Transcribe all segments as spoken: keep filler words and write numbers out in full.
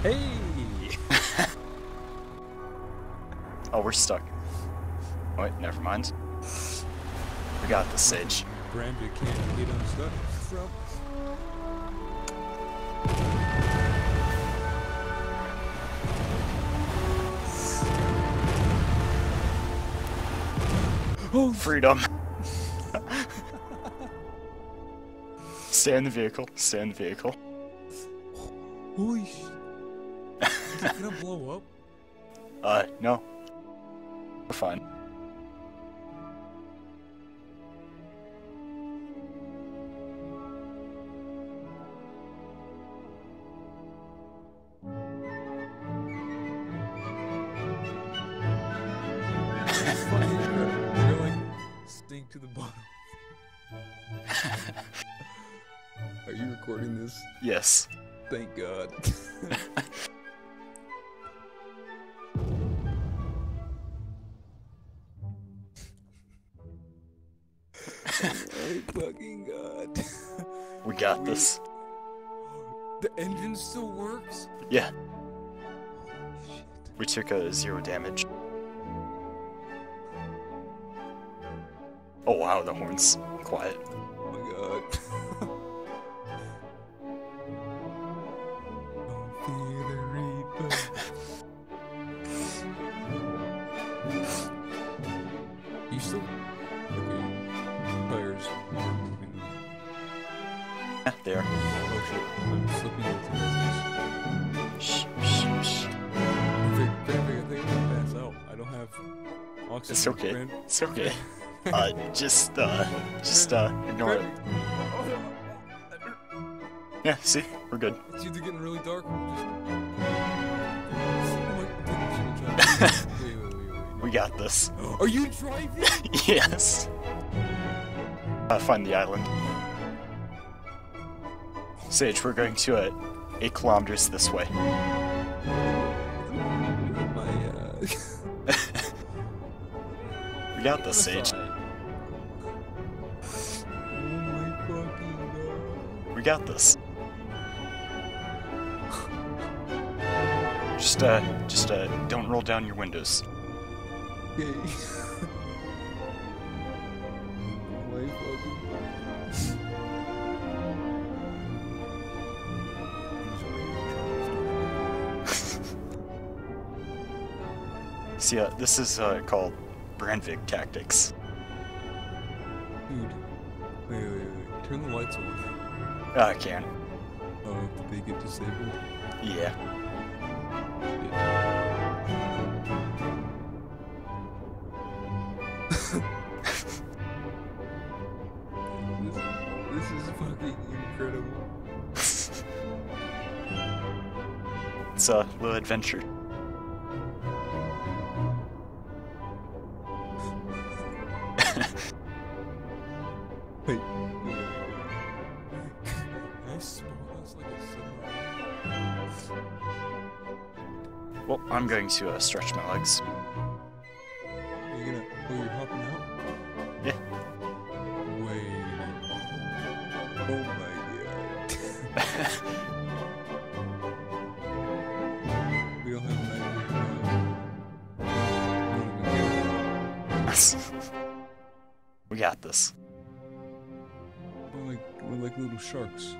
Hey! Oh, we're stuck. Oh, wait, never mind. We got this, Sage. Brandvig can't get unstuck from. Oh, freedom! Stay in the vehicle. Stay in the vehicle. Holy sh! Is it gonna blow up? Uh, no. We're fine. It's funny, you're like sink to the bottom. Are you recording this? Yes. Thank God. Oh my fucking God. We got We- this. The engine still works? Yeah. Holy shit. We took a zero damage. Oh wow, the horn's quiet. Oh my God. Don't fear the reaper. You still... Okay. Tires aren't moving. Yeah, there. Oh shit. I'm slipping into this. Shh, shh, shh. Perfect, perfect. I think I'm gonna pass out. I don't have oxygen. It's okay. Brand. It's okay. Uh, just, uh, just, uh, ignore it. Yeah, see? We're good. It's either getting really dark or just... Oh my goodness. Wait, wait, wait, wait, wait. We got this. Are you driving? Yes. Uh, find the island. Sage, we're going to, uh, eight kilometers this way. My, uh... We got this, Sage. Oh my fucking God. We got this. Just, uh, just, uh, don't roll down your windows. Okay. Oh my fucking See, uh, this is, uh, called Brandvig tactics. Dude. Wait, wait, wait. Turn the lights on. Uh, I can't. Oh, did they get disabled? Yeah. This, this is fucking incredible. It's a little adventure. Wait. Wait, wait, wait. Can I spawn us like a submarine? Well, I'm going to, uh, stretch my legs. Are you gonna... Oh, you're hopping out? Yeah. Wait. Oh my God. We don't have an idea. We got this. We're like, we're like little sharks.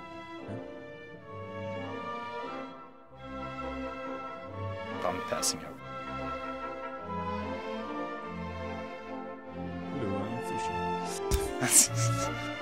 I'm passing out. Hello, I'm fishing.